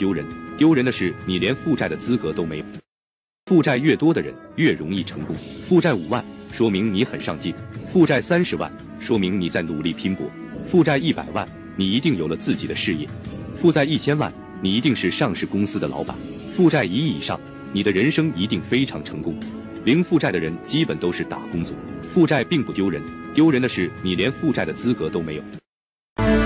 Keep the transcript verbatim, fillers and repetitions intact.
丢人，丢人的是你连负债的资格都没有。负债越多的人越容易成功。负债五万，说明你很上进；负债三十万，说明你在努力拼搏；负债一百万，你一定有了自己的事业；负债一千万，你一定是上市公司的老板；负债一亿以上，你的人生一定非常成功。零负债的人基本都是打工族。负债并不丢人，丢人的是你连负债的资格都没有。